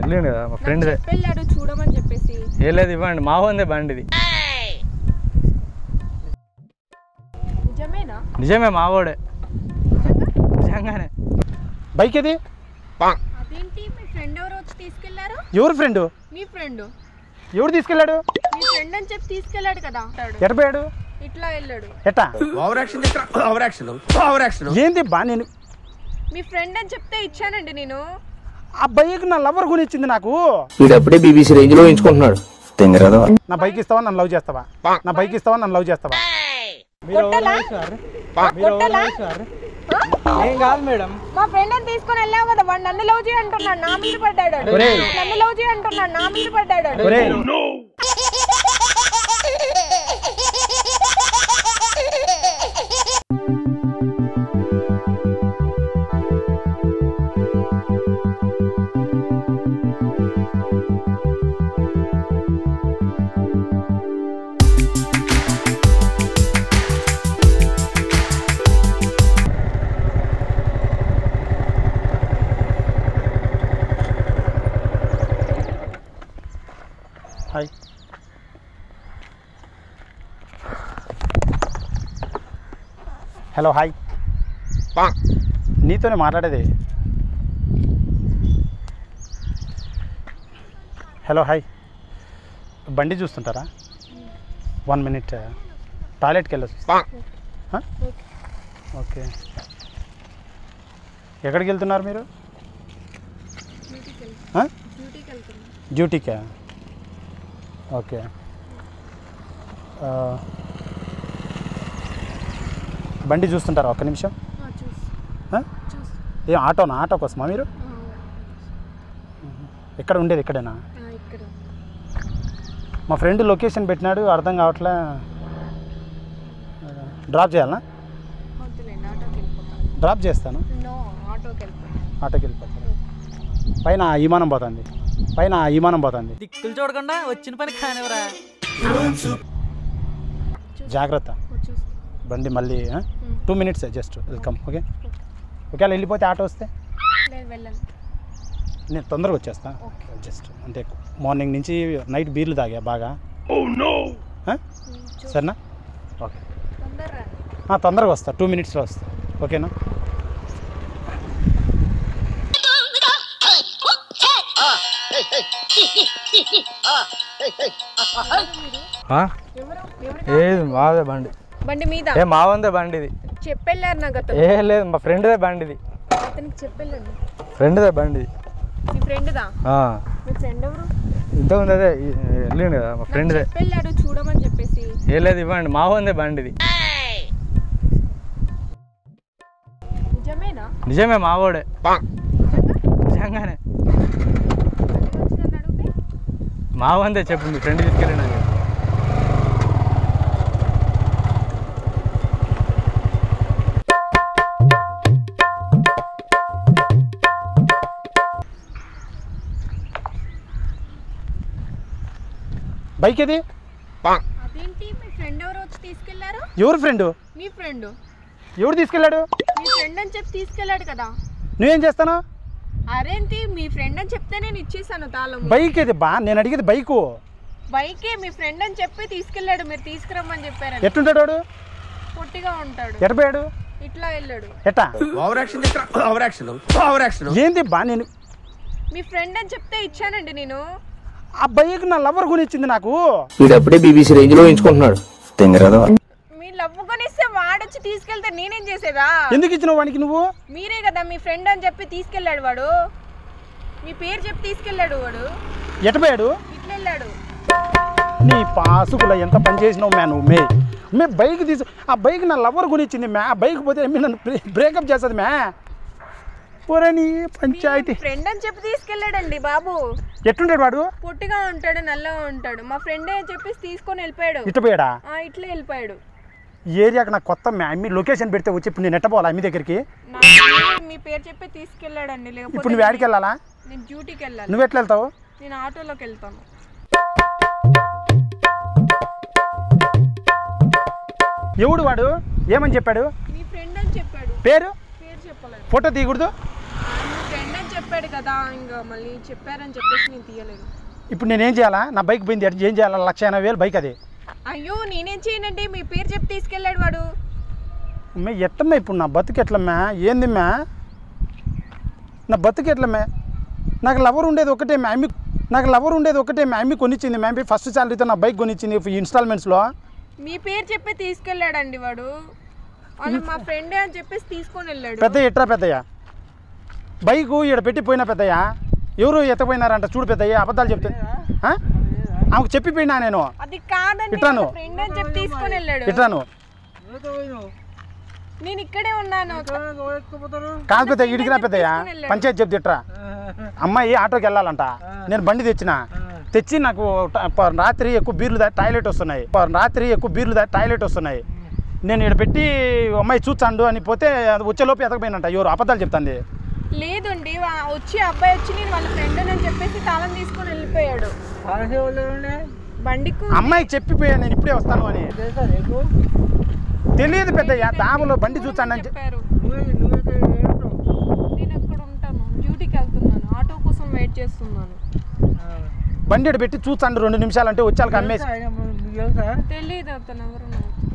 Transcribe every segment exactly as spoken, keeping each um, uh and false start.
వెళ్ళింది కదా మా ఫ్రెండ్ వెళ్ళాడు చూడమని చెప్పేసి. ఏ లేదు ఇవ్వండి, మా ఉంది బండిది. నిజమేనా? నిజమే, మావోడే నిజంగానే. బైక్ ఇది. అదేంటి మీ ఫ్రెండ్ ఎవరు వచ్చి తీసుకెళ్లారు? ఎవరు ఫ్రెండ్? మీ ఫ్రెండ్. ఎవరు తీసుకెళ్ళాడు? మీ ఫ్రెండ్ అని చెప్పి తీసుకెళ్లాడు కదా. ఎట పోయాడు? ఇట్లా వెళ్ళాడు. ఎట్టా? Over action over action over action. ఏంది బా? నేను మీ ఫ్రెండ్ అని చెప్తే ఇచ్చానండి నేను. ఆ బైక్ నా లవర్ కొనిచ్చింది నాకు. వీడప్పుడే బీబీసీ రేంజ్ లో ఎంచుకుంటున్నాడు. నా బైక్ ఇస్తావా నన్ను లవ్ చేస్తావా? నా బైక్ ఇస్తావా నన్ను లవ్ చేస్తావా? ఏం కాదు మేడం. మా ఫ్రెండ్ అని తీసుకొని వెళ్ళావు కదా, వాడు నన్ను లవ్ చేయి అంటున్నాడు, నా మీద పడ్డాడు. నన్ను లవ్ చేయి అంటున్నాడు, నా మీద పడ్డాడు. హాయ్. Hello hi. నీతోనే మాట్లాడేది. Hello hi. బండి చూస్తుంటారా? వన్ మినిట్ టాయిలెట్కి వెళ్ళొచ్చు. ఓకే. ఎక్కడికి వెళ్తున్నారు మీరు? డ్యూటీకా? ఓకే. బండి చూస్తుంటారా? ఒక్క నిమిషం. ఏ ఆటోనా? ఆటో కోసమా మీరు? ఎక్కడ ఉండేది? ఇక్కడేనా? మా ఫ్రెండ్ లొకేషన్ పెట్టినాడు, అర్థం కావట్లే. డ్రాప్ చేయాలనా? డ్రాప్ చేస్తాను. ఆటోకి వెళ్ళిపోతాను. పైన విమానం పోతుంది, పైన విమానం పోతుంది. దిక్కులు చూడకుండా వచ్చిన పని కానివరా. జాగ్రత్త. బండి మళ్ళీ two minutes just welcome. Okay. ఒకవేళ వెళ్ళిపోతే ఆటో వస్తే నేను తొందరగా వచ్చేస్తా. జస్ట్ అంటే మార్నింగ్ నుంచి నైట్ బీర్లు తాగా బాగా. సరేనా? ఓకే. తొందరగా వస్తా, టూ మినిట్స్లో వస్తా. ఓకేనా? ఏది మాదే బండి. బండి మీద ఏ మా ఉందే బండిది. చెప్పెళ్ళారు నాకు. ఏ లేదు మా ఫ్రెండ్దే బండిది. అతనికి చెప్పెళ్ళండి. ఫ్రెండ్దే బండిది. మీ ఫ్రెండ్దా? మీ ఫ్రెండ్ ఎవరు? ఇంత ఉంది అదే వెళ్ళింది కదా మా ఫ్రెండ్దే. చెప్పెళ్ళాడు చూడమని చెప్పేసి. ఏ లేదు ఇవ్వండి, మా ఉందే బండిది. నిజమేనా? నిజమే, మావోడే నిజంగానే. మా వందే చెప్పు, మీ ఫ్రెండ్ తీసుకెళ్ళినా. బైక్ ఇది. అదేంటి మీ ఫ్రెండ్ ఎవరు వచ్చి తీసుకెళ్లారు? ఎవరు ఫ్రెండ్? మీ ఫ్రెండ్. ఎవరు తీసుకెళ్ళాడు? మీ ఫ్రెండ్ అని చెప్పి తీసుకెళ్ళాడు కదా. నువ్వేం చేస్తాను? అరేంటి మీ ఫ్రెండ్ అని చెప్తే నేను ఇచ్చేసాను తాళం. బైక్ ఇది బా, నేను అడిగేది బైకు. బైకే మీ ఫ్రెండ్ అని చెప్పి తీసుకెళ్ళాడు, మీరు తీసుకురమ్మని చెప్పారు. ఎట్టుంటాడు వాడు? పొట్టిగా ఉంటాడు. ఎట పోయాడు? ఇట్లా వెళ్ళాడు. ఎట్టా? Over action over action over action. ఏంది బా? నేను మీ ఫ్రెండ్ అని చెప్తే ఇచ్చానండి నేను. ఆ బైక్ నా లవర్ కొనిచ్చింది నాకు. వీడప్పుడే బీబీసీ రేంజ్ లో ఎంచుకుంటున్నాడు. మీ లవ్ కొనిస్తే వాడొచ్చి తీసుకెళ్తే నేనేం చేసేదా? ఎందుకు ఇచ్చినావు వానికి నువ్వు? మీరే కదా మీ ఫ్రెండ్ అని చెప్పి తీసుకెళ్ళాడు వాడు. మీ పేరు చెప్పి తీసుకెళ్ళాడు వాడు. ఎట పోయాడు? ఇట్లా వెళ్ళాడు. నీ పాసుకుల ఎంత పని చేసినావు మ్యా నువ్వు. మే మే బైక్ తీసు, ఆ బైక్ నా లవర్ కొనిచ్చింది మ్యా. బైక్ పోతే మీ నన్ను బ్రేకప్ చేస్తుంది మ్యా. పోరే నీ పంచాయతీ. ఫ్రెండ్ అని చెప్పి తీసుకెళ్ళాడండి బాబు. ఎట్టుంటాడు వాడు? పొట్టిగా ఉంటాడు, నల్లగా ఉంటాడు. మా ఫ్రెండే చెప్పేసి తీసుకొని వెళ్ళిపోయాడు. ఇట్ట పోయాడా? ఇట్లా వెళ్ళిపోయాడు. ఈ ఏరియాకి నాకు కొత్త మ్యా. మీ లొకేషన్ పెడితే వచ్చి ఇప్పుడు నేను ఎట్ట పోవాలా మీ దగ్గరికి? మీ పేరు చెప్పి తీసుకెళ్ళాడండి. ఇప్పుడు నువ్వు ఎక్కడికి వెళ్ళాలా? నేను డ్యూటీకి వెళ్ళాలి. నువ్వు ఎట్లా వెళ్తావు? నేను ఆటోలోకి వెళ్తాను. ఎవడు వాడు? ఏమని చెప్పాడు? మీ ఫ్రెండ్ అని చెప్పాడు. పేరు? పేరు చెప్పలేదు. ఫోటో తీయకూడదు? మీ ఫ్రెండ్ అని చెప్పాడు. చెప్పాడు కదా ఇంకా మళ్ళీ చెప్పారని చెప్పేసి నేను తీయలేదు. ఇప్పుడు నేనేం చేయాలా? నా బైక్ పోయింది, ఏం చేయాలా? లక్ష ఎనభై వేలు బైక్ అది. అయ్యో నేనేం చేయనండి, మీ పేరు చెప్పి తీసుకెళ్ళాడు వాడు. మే ఎట్టమ్మా ఇప్పుడు నా బతుకు ఎట్లమ్మా? ఏంది మ్యా నా బతుకు ఎట్లమ్మా? నాకు లవర్ ఉండేది ఒకటే మ్యామీ, నాకు లవర్ ఉండేది ఒకటే మ్యామీ కొనిచ్చింది. మ్యామీ ఫస్ట్ శాలరీతో నా బైక్ కొనిచ్చింది ఇన్స్టాల్మెంట్స్లో. మీ పేరు చెప్పి తీసుకెళ్ళాడండి వాడు. వాళ్ళు మా ఫ్రెండే అని చెప్పేసి తీసుకొని వెళ్ళాడు. పెద్దయ్య ఎట్రా పెద్దయ్య బైకు ఈడ పెట్టి పోయినా పెద్దయ్య ఎవరు ఎత్తపోయినారంట చూడు పెద్దయ్య, అబద్ధాలు చెప్తే ఆమెకు చెప్పిపోయినా నేను. అది కాదండి, ఇట్రాను ఫ్రెండ్ అని చెప్పి తీసుకొని వెళ్ళాడు. ఇట్రాను నేను ఇక్కడే ఉన్నాను. కాదు పెద్ద ఇడికినా పెద్దయ్య పంచాయతీ చెప్తే ఇట్రా. అమ్మాయి ఆటోకి వెళ్ళాలంట, నేను బండి తెచ్చిన తెచ్చి నాకు రాత్రి ఎక్కువ బీర్లు దా టాయిలెట్ వస్తున్నాయి రాత్రి ఎక్కువ బీర్లు దా టాయిలెట్ వస్తున్నాయి నేను ఇక్కడ పెట్టి అమ్మాయి చూచాండు అని పోతే వచ్చేలోపు ఎతకపోయినంట. ఎవరు అబద్ధాలు చెప్తాంది? లేదండి, వచ్చి అబ్బాయి వచ్చి నేను వాళ్ళ ఫ్రెండ్ అని చెప్పేసి తాళం తీసుకొని వెళ్ళిపోయాడు. బండికు అమ్మాయికి చెప్పిపోయా నేను ఇప్పుడే వస్తాను అని. తెలియదు పెద్దయ్య, దాబలో బండి చూచాను అని చెప్పారు. నేను అక్కడ ఉంటాను, డ్యూటీకి వెళ్తున్నాను, ఆటో కోసం వెయిట్ చేస్తున్నాను. బండి పెట్టి చూచాండు రెండు నిమిషాలు అంటే వచ్చాక అమ్మేసి. తెలియదు అతను ఎవరు.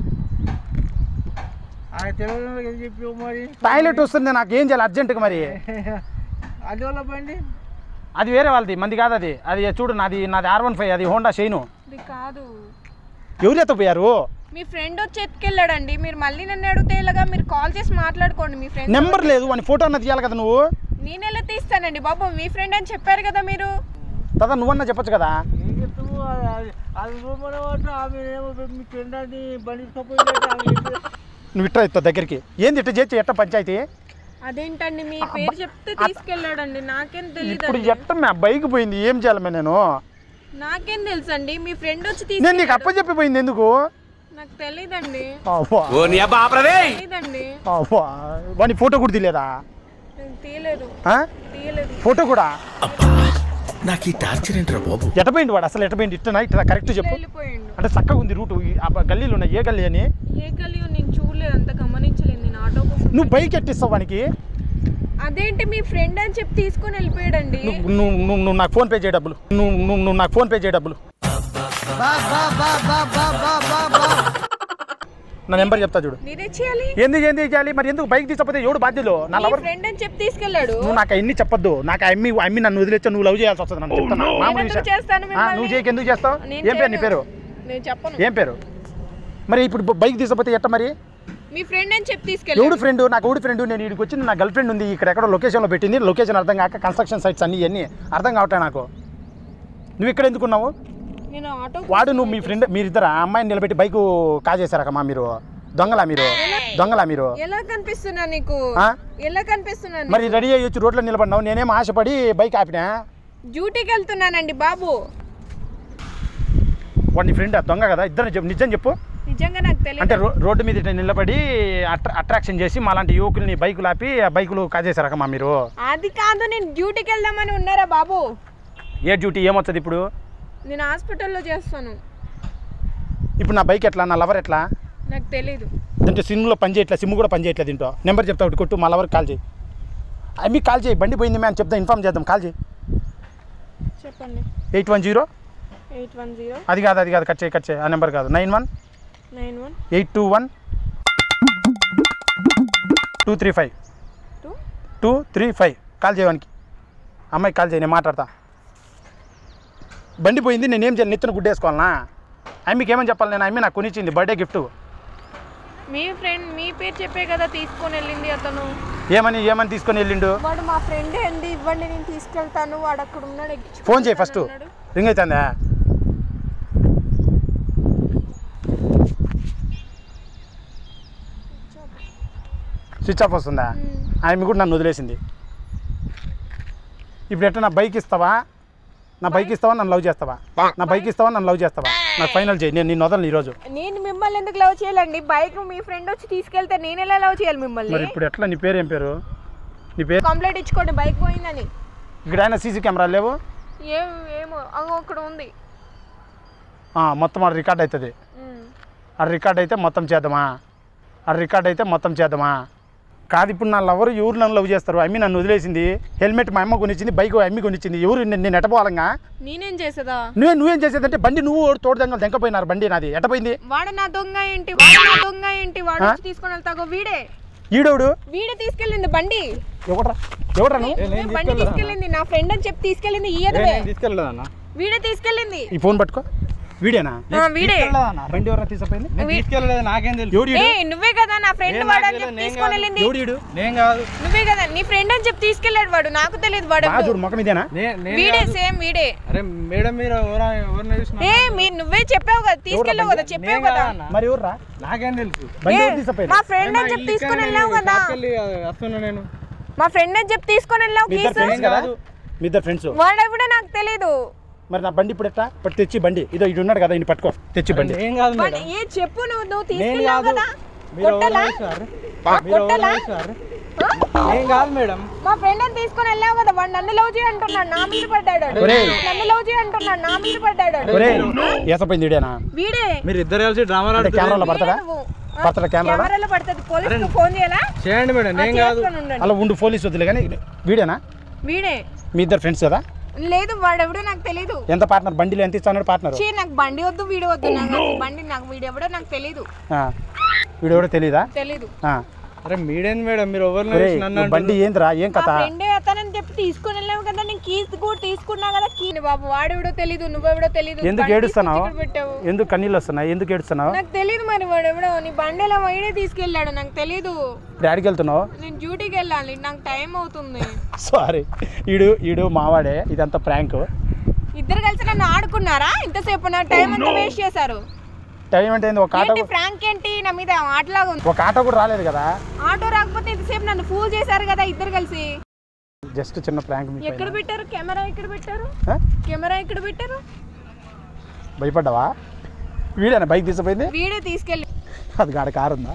టాయిలెట్ వస్తుంది, నాకు ఏం చేయాలి అర్జెంటుగా మరి? అది వాళ్ళ బండి, అది వేరే వాళ్ళది, మంది కాదు అది. అది చూడు నాది నాది ఆర్ వన్ ఫైవ్, అది హోండా షైను. అది కాదు. ఎవరు ఎత్తపోయారు? మీ ఫ్రెండ్ వచ్చి ఎత్తుకెళ్ళాడండి. మీరు మళ్ళీ నన్ను అడిగితే ఇలాగా మీరు కాల్ చేసి మాట్లాడుకోండి. మీ ఫ్రెండ్ నెంబర్ లేదు, వాని ఫోటో అన్న తీయాలి కదా నువ్వు. నేను ఎలా తీస్తానండి బాబు? మీ ఫ్రెండ్ అని చెప్పారు కదా మీరు. కదా నువ్వన్నా చెప్పొచ్చు కదా. ఏం చెప్తావు? ఆమె మీ ఫ్రెండ్ అని బండి నువ్వు ఇట్రా ఇస్తా దగ్గరికి. ఏంది ఇట్ట చేసి ఎట్ట పంచాయతీ? అదేంటండి మీ పేరు చెప్తే తీసుకెళ్ళాడండి, నాకేం తెలియదు. ఇప్పుడు ఎట్ట మ్యా బైక్ పోయింది, ఏం చేయాలి నేను? నాకేం తెలుసండి, మీ ఫ్రెండ్ వచ్చి నేను నీకు తీసుకెళ్ళాడు. అప్పచెప్పిపోయింది ఎందుకు? నాకు తెలీదండి. తెలీదండి, వాని ఫోటో కూడా తీయలేదా? నేను తీయలేదు ఆ? తీయలేదు ఫోటో కూడా నాకు ఈ టార్చర్ ఏంట్రా బాబు? ఎట్టపోయింది వాడు అసలు? ఎట్టపోయింది ఇట్టనా ఇట్లా కరెక్ట్ చెప్పు. వెళ్ళిపోయిండు. అంటే చక్కగా ఉంది రూటు. గల్లీలు ఉన్నాయి, ఏ గల్లీ అని? ఏ గల్లీ నేను చూడలేదు, అంత గమనించలేదు. నేను ఆటో కోసం. నువ్వు బైక్ ఎట్టిస్తావు వానికి? అదేంటి మీ ఫ్రెండ్ అని చెప్పి తీసుకొని వెళ్ళిపోయాడండి. నువ్వు నువ్వు నువ్వు నువ్వు నాకు ఫోన్ పే చేయ డబ్బులు. నువ్వు నువ్వు నువ్వు నాకు ఫోన్ పే చేయ డబ్బులు. నా నెంబర్ చెప్తా చూడు. నేనే చేయాలి. ఎందుకు ఎందుకు చేయాలి మరి? ఎందుకు బైక్ తీసుకపోతే ఎవడు బాధ్యులు? నా లవర్ ఫ్రెండ్ అని చెప్పి తీసుకెళ్ళాడు. నువ్వు నాకు అన్ని చెప్పొద్దు. నాకు అమ్మి అమ్మి నన్ను వదిలేచ్చా, నువ్వు లవ్ చేయాల్సి వస్తుంది. నన్ను చెప్తాను మామూలు నేను ఎందుకు చేస్తాను విషయం. మిమ్మల్ని? నువ్వు చేయకు, ఎందుకు చేస్తావు? నేను ఏం పేరు నీ పేరు? నేను చెప్పను. ఏం పేరు మరి? ఇప్పుడు బైక్ తీసుకపోతే ఎట్ట మరి? మీ ఫ్రెండ్ అని చెప్పి తీసుకెళ్ళాడు. ఎవడు ఫ్రెండ్? నాకు ఎవడు ఫ్రెండ్? నేను ఇక్కడికి వచ్చింది, నా గర్ల్ ఫ్రెండ్ ఉంది ఇక్కడ ఎక్కడో లొకేషన్లో పెట్టింది. లొకేషన్ అర్థం కాక కన్స్ట్రక్షన్ సైట్స్ అన్ని ఇవన్నీ అర్థం కావట్లే నాకు. నువ్వు ఇక్కడ ఎందుకున్నావు? నేను ఆటో వాడు నువ్వు మీ ఫ్రెండ్ మీరిద్దరు ఆ అమ్మాయిని నిలబెట్టి బైక్ కాజేశారకమ్మా మీరు? దొంగలా మీరు? దొంగలా మీరు? ఎలా కనిపిస్తున్నా నీకు? ఆ? ఎలా కనిపిస్తున్నాను? మరి రెడీ అయ్యి వచ్చి రోడ్లో నిలబడినావు, నేనేం ఆశపడి బైక్ ఆపినా? డ్యూటీకి వెళ్తున్నానండి బాబు. వాడు నీ ఫ్రెండ్ దొంగ కదా? ఇద్దరు చెప్పు, నిజం చెప్పు. నిజంగా నాకు అంటే తెలియదు. రో రోడ్డు మీద ఇట్లా నిలబడి అట్రా అట్రాక్షన్ చేసి మాలాంటి యువకుల్ని బైకులు ఆపి ఆ బైకులు కాజేశారకమ్మా మీరు? అది కాదు, నేను డ్యూటీకి వెళ్దామని ఉన్నారా బాబు? ఏ డ్యూటీ ఏమొస్తుంది ఇప్పుడు? నేను హాస్పిటల్లో చేస్తాను. ఇప్పుడు నా బైక్ ఎట్లా? నా లవర్ ఎట్లా? నాకు తెలీదు. అంటే సిమ్లో పని చేయట్లేదు, సిమ్ కూడా పని చేయట్లేదు. ఇంటో నెంబర్ చెప్తా ఒకటి కొట్టు, మా లవర్కి కాల్ చేయి. అవి మీకు కాల్ చేయి, బండి పోయింది మ్యామ్ చెప్తా, ఇన్ఫార్మ్ చేద్దాం. కాల్ చేయి. చెప్పండి. Eight one zero eight one zero అది కాదు అది కాదు కట్ చేయి కట్ చేయి ఆ నెంబర్ కాదు. Nine one nine one eight two one two three five two two three five call చేయడానికి. అమ్మాయికి కాల్ చేయి, నేను మాట్లాడతా. బండి పోయింది, నేనేం చేయాలి? నెత్తిన గుడ్డేసుకోవాలనా? అమ్మకి ఏమని చెప్పాలి? నేను అమ్మి నాకు కొనిచ్చింది బర్త్డే గిఫ్ట్. మీ ఫ్రెండ్ మీ పేరు చెప్పే కదా తీసుకొని వెళ్ళింది అతను. ఏమని ఏమని తీసుకొని వెళ్ళిండు? వాడు మా ఫ్రెండే అండి, ఇవ్వండి నేను తీసుకెళ్తాను, వాడు అక్కడ ఉన్నాడు. ఫోన్ చేయి ఫస్ట్. రింగ్ అవుతుందా? స్విచ్ ఆఫ్ వస్తుందా? ఆమె కూడా నన్ను వదిలేసింది. ఇప్పుడు ఎట్లా నా బైక్ ఇస్తావా? నా బైక్ ఇస్తావా నన్ను లవ్ చేస్తావా? నా బైక్ ఇస్తావా నన్ను లవ్ చేస్తావా? నాకు ఫైనల్ చేయి, నేను నిన్ను వదలను ఈరోజు. నేను మిమ్మల్ని ఎందుకు లవ్ చేయాలండి? బైక్ మీ ఫ్రెండ్ వచ్చి తీసుకెళ్తే నేను ఎలా లవ్ చేయాలి మిమ్మల్ని? మరి ఇప్పుడు ఎట్లా? నీ పేరు ఏం పేరు? నీ పేరు కంప్లైంట్ ఇచ్చుకోండి బైక్ పోయిందని. ఇక్కడ అయినా సీసీ కెమెరా లేవు? ఏం ఏమో అక్కడ ఉంది. మొత్తం అది రికార్డ్ అవుతుంది. అది రికార్డ్ అయితే మొత్తం చేద్దామా? అది రికార్డ్ అయితే మొత్తం చేద్దామా? కాదు ఇప్పుడు నా లవర్ ఎవరు నన్ను లవ్ చేస్తారు అమ్మి నన్ను వదిలేసింది హెల్మెట్ మా అమ్మ కొనిచ్చింది బైక్ అమ్మి కొనిచ్చింది ఎవరు నేను నేను ఎట్టపోవాలంగా నేనేం చేసేదా నువ్వే నువ్వేం చేసేదంటే బండి నువ్వు తోడు దొంగలు దెంకపోయినారు బండి నాది ఎట్టపోయింది వాడు నా దొంగ ఏంటి వాడు నా దొంగ ఏంటి వాడు వచ్చి తీసుకొని వెళ్తాగో వీడే ఈడోడు వీడే తీసుకెళ్ళింది బండి ఎవడరా ఎవడరా నువ్వు వీడే బండి తీసుకెళ్ళింది నా ఫ్రెండ్ అని చెప్పి తీసుకెళ్ళింది ఈ ఎదవే తీసుకెళ్ళలేదన్న వీడే తీసుకెళ్ళింది ఈ ఫోన్ పట్టుకో వీడేనా ఆ, వీడే బండి ఎవరైనా తీసుకుపోయింది తీసుకెళ్ళలేదు నాకేం తెలుసు ఎవడు ఈడు? ఏ నువ్వే కదా నా ఫ్రెండ్ వాడు అని చెప్పి తీసుకొని వెళ్ళింది ఎవడు ఈడు? నేను కాదు నువ్వే కదా నీ ఫ్రెండ్ అని చెప్పి తీసుకెళ్ళాడు వాడు నాకు తెలియదు వాడు బాగా చూడు ముఖం ఇదేనా నే- నేను వీడే సేమ్ వీడే అరే మేడం మీరు ఎవరా ఎవరిని చూసినా ఏ మీరు నువ్వే చెప్పావు కదా తీసుకెళ్ళావు కదా చెప్పావు కదా మరి ఎవర్రా నాకేం తెలుసు బండి ఏ, ఎవరు తీసుకుపోయింది మా ఫ్రెండ్ అని చెప్పి తీసుకొని వెళ్ళావు కదా షాప్కెళ్ళి వస్తున్నా నేను మా ఫ్రెండ్ అని చెప్పి తీసుకొని వెళ్ళావు మీ ఇద్దరు కీసు ఫ్రెండ్స్ కదా మీ ఇద్దరు ఫ్రెండ్స్ వాడెవడో నాకు తెలీదు మరి నా బండి ఇప్పుడు ఎట్టా ఇప్పుడు తెచ్చి బండి ఇదో ఇటు ఉన్నాడు కదా ఇన్ని పట్టుకో తెచ్చి బండి ఏం కాదు వాడు మేడం ఏ చెప్పు నువ్వు నువ్వు నేను తీసుకెళ్ళావు కాదు కదా మీరు కొట్టలా ఎవరు చూసారు? ఆ, మీరు ఎవరు కొట్టలా చూసారు? ఆ? ఏం కాదు మేడం మా ఫ్రెండ్ అని తీసుకొని వెళ్ళావు కదా వాడు నన్ను లవ్ చేయి అంటున్నాడు నా మీద పడ్డాడు వాడు. ఒరేయ్. నన్ను లవ్ చేయి అంటున్నాడు నా మీద పడ్డాడు వాడు. ఒరే ఏసపోయింది ఇడేనా వీడే మీరు ఇద్దరు కలిసి డ్రామాలు అంటే కెమెరాలో పడతాడా వీడే నువ్వు. ఆ, పడతాడా కెమెరాలో కెమెరాలో పడుతుంది పోలీసుకు ఫోన్ చేయాలా చేయండి మేడం ఆ, నేను కాదు చేసుకొని ఉండండి. అలా ఉండు పోలీసు వద్దులే కానీ వీడేనా వీడే మీ ఇద్దరు ఫ్రెండ్స్ కదా లేదు వాడెవడో నాకు తెలీదు ఎంత పార్ట్నర్ బండిలో ఎంత ఇస్తాడు పార్ట్నర్ చీ నాకు బండి వద్దు వీడియో వద్దు నాకు అసలు బండి నాకు వీడెవడో నాకు తెలీదు వీడు ఎవడో తెలీదా తెలీదు ఆ. అరే మీరేం మేడం మీరు ఎవరిని ఒరేయ్, చూసి నన్ను నువ్వు బండి ఏందిరా ఏం మా కథ ఫ్రెండే అతనని చెప్పి తీసుకుని వెళ్ళావు కదా నేను కీస్ కూడా తీసుకున్నా కదా కీ బాబు వాడెవడో తెలీదు నువ్వెవడో తెలీదు ఎందుకు బండి ఏడుస్తున్నావు తీసుకొచ్చి ఇక్కడ పెట్టావు. ఎందుకు కన్నీళ్ళు వస్తున్నాయి ఎందుకు ఏడుస్తున్నావు నాకు తెలీదు మరి వాడెవడో నీ బండి ఎలా వైడే తీసుకెళ్ళాడు నాకు తెలీదు డాడీకి వెళ్తున్నావు నేను డ్యూటీకి వెళ్ళాలి నాకు టైం అవుతుంది సారీ ఈడు ఈడు మావాడే ఇదంతా ప్రాంక్ ఇద్దరు కలిసి నన్ను ఆడుకున్నారా ఇంతసేపు నా టైం అంతా వేస్ట్ చేశారు టైం అంటే ఏంది, ఒక ఆటో ఏంటి ఫ్రాంక్ ఏంటి నా మీద ఆటలాగా ఉంది ఒక ఆటో కూడా రాలేదు కదా ఆటో రాకపోతే ఇంతసేపు నన్ను ఫూల్ చేశారు కదా ఇద్దరు కలిసి జస్ట్ చిన్న ప్రాంక్ మీ ఎక్కడ పైన. పెట్టారు కెమెరా ఎక్కడ పెట్టారు ఆ? కెమెరా ఎక్కడ పెట్టారు భయపడ్డావా వీడేనా బైక్ తీసుకుపోయింది వీడియో తీసుకెళ్ళి అది గాడ కారు ఉందా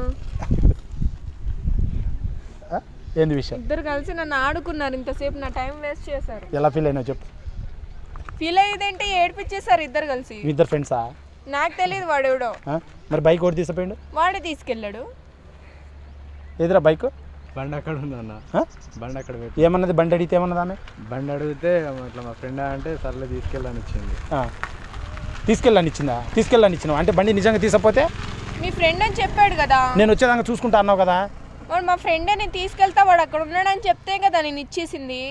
ఆ? ఏంది విషయం ఇద్దరు కలిసి నన్ను ఆడుకున్నారు ఇంతసేపు నా టైం వేస్ట్ చేశారు ఎలా ఫీల్ అయినావు చెప్పు ఫీల్ అయ్యేదేంటి ఏడిపించేశారు ఇద్దరు కలిసి మీ ఇద్దరు ఫ్రెండ్సా నాకు తెలియదు వాడెవడో మరి బైక్ ఒకటి తీసుకుపోయిండు వాడే తీసుకెళ్ళాడు ఎదురా బైక్ బండి అక్కడ ఉందన్న బండి అక్కడ పెట్టి ఏమన్నది బండి అడిగితే ఏమన్నది ఆమె బండి అడిగితే ఇట్లా మా ఫ్రెండ్ అంటే సర్లే తీసుకెళ్ళని ఇచ్చింది ఆ. తీసుకెళ్ళని ఇచ్చిందా తీసుకెళ్ళని ఇచ్చినావు అంటే బండి నిజంగా తీసుకపోతే మీ ఫ్రెండ్ అని చెప్పాడు కదా నేను వచ్చేదాకా చూసుకుంటా అన్నావు కదా వాడు మా ఫ్రెండే నేను తీసుకెళ్తా వాడు అక్కడ ఉన్నాడని చెప్తే కదా నేను ఇచ్చేసింది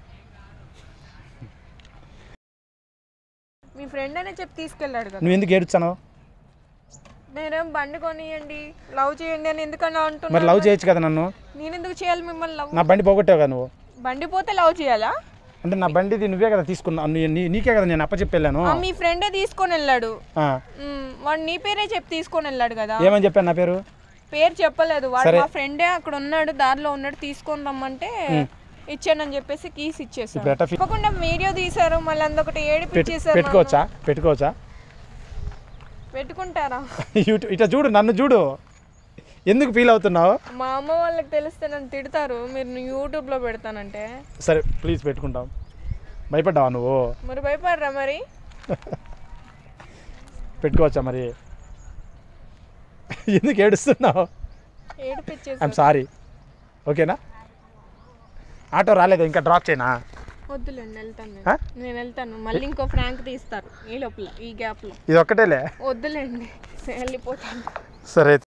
మీ ఫ్రెండ్ అనే చెప్పి తీసుకెళ్ళాడు కదా నువ్వు ఎందుకు ఏడుస్తాను నేనేం బండి కొనియండి లవ్ చేయండి అని ఎందుకన్నా మరి అంటున్నా లవ్ చేయొచ్చు కదా నన్ను నేను ఎందుకు చేయాలి మిమ్మల్ని లవ్ నా బండి పోగొట్టావు కదా నువ్వు బండి పోతే లవ్ చేయాలా అంటే నా బండిది నువ్వే కదా తీసుకున్నావు నీ- నీ- నీకే కదా నేను అప్పచెప్పి వెళ్ళాను ఆ, మీ ఫ్రెండే తీసుకొని వెళ్ళాడు ఆ. ఉమ్, వాడు నీ పేరే చెప్పి తీసుకొని వెళ్ళాడు కదా ఏమని చెప్పాను నా పేరు పేరు చెప్పలేదు వాడు సరే. మా ఫ్రెండే అక్కడ ఉన్నాడు దారిలో ఉన్నాడు తీసుకొని రమ్మంటే ఇచ్చానని చెప్పేసి కీస్ ఇచ్చేసాడు ఇప్పుడు ఎట్టా ఫీ- తప్పకుండా వీడియో తీసారు మళ్ళీ అందొకటి పెట్టు ఏడిపించేసారు పెట్టుకోవచ్చా పెట్టుకోవచ్చా నన్ను. పెట్టుకుంటారా ఇటు ఇట్లా చూడు నన్ను చూడు ఎందుకు ఫీల్ అవుతున్నావు మా అమ్మ వాళ్ళకి తెలిస్తే నన్ను తిడతారు మీరు యూట్యూబ్ లో పెడతానంటే సరే ప్లీజ్ పెట్టుకుంటాం భయపడ్డావా నువ్వు మరి భయపడరా మరి పెట్టుకోవచ్చా మరి ఎందుకు ఏడుస్తున్నావు ఏడిపించేసారు ఐఎమ్ సారీ ఓకేనా ఆటో రాలేదు ఇంకా డ్రాప్ చేయనా వద్దులేండి వెళ్తాను ఆ? నేను. నేను వెళ్తాను మళ్ళీ ఇంకో ఫ్రాంక్ తీస్తారు ఈ లోపల ఈ గ్యాప్ లో ఇది ఒక్కటేలే వద్దులేండి వెళ్ళిపోతాను సరే